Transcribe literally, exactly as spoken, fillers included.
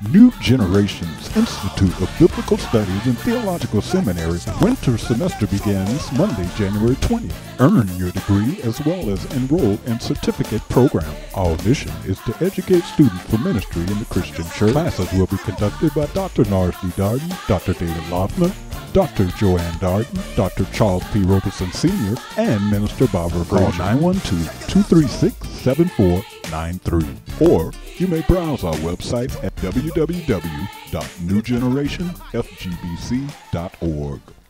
New Generations Institute of Biblical Studies and Theological Seminary winter semester begins Monday, January twentieth. Earn your degree as well as enroll in certificate program. Our mission is to educate students for ministry in the Christian church. Classes will be conducted by Doctor Norris D. Darden, Doctor David Loeffler, Doctor Joanne Darden, Doctor Charles P. Roberson Senior, and Minister Barbara Frazier. Call nine one two, two three six, seven four nine three. Or you may browse our website at w w w dot new generation f g b c dot org.